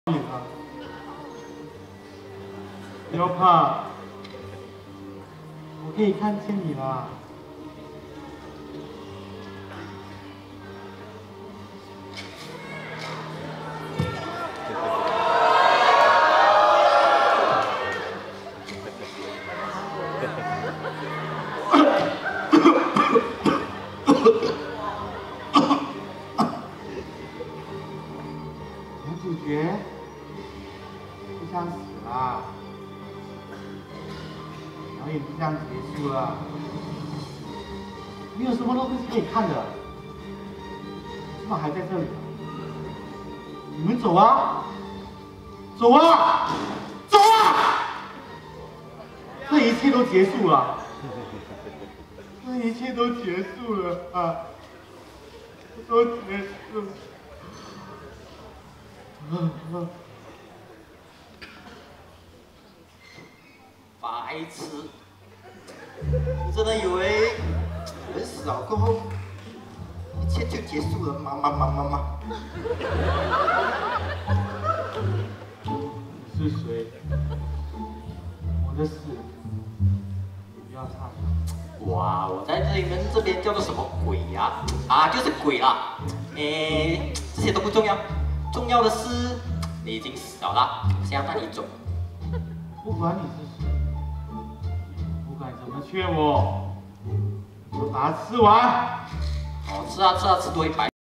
你了，不要怕，我可以看见你啦。男主角就这样死啦，表演就这样结束了。没有什么东西可以看的，怎么还在这里？你们走啊！走啊！走啊！这一切都结束了，这一切都结束了啊！都结束了。 白痴！你真的以为人死了过后一切就结束了吗？ 你是谁？我的死，你不要插手。 哇，我在你们这边叫做什么鬼呀？就是鬼啦。这些都不重要，重要的是你已经死了啦，我现在带你走。 不管你是谁，不管怎么劝我，我把它吃完。 吃啊，吃多一百。